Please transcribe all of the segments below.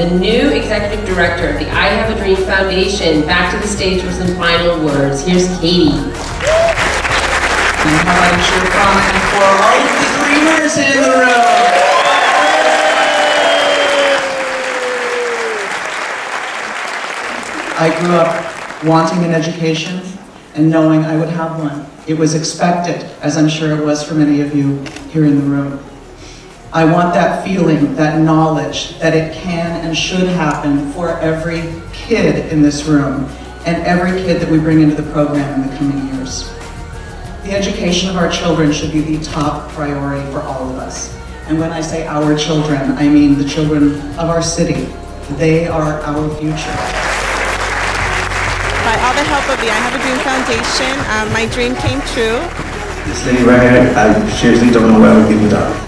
the new executive director of the I Have a Dream Foundation, back to the stage for some final words. Here's Katie. And how about a cheer from and for all of the dreamers in the room? I grew up wanting an education and knowing I would have one. It was expected, as I'm sure it was for many of you here in the room. I want that feeling, that knowledge, that it can and should happen for every kid in this room and every kid that we bring into the program in the coming years. The education of our children should be the top priority for all of us. And when I say our children, I mean the children of our city. They are our future. By all the help of the I Have a Dream Foundation, my dream came true. This lady right here, I seriously don't know where I would be without her.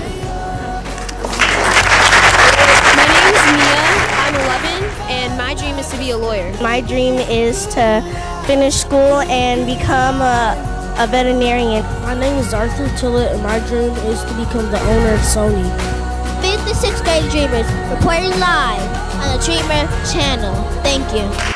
My name is Mia, I'm 11, and my dream is to be a lawyer. My dream is to finish school and become a veterinarian. My name is Arthur Tillett, and my dream is to become the owner of Sony. 5th and 6th grade dreamers reporting live on the Dreamer channel. Thank you.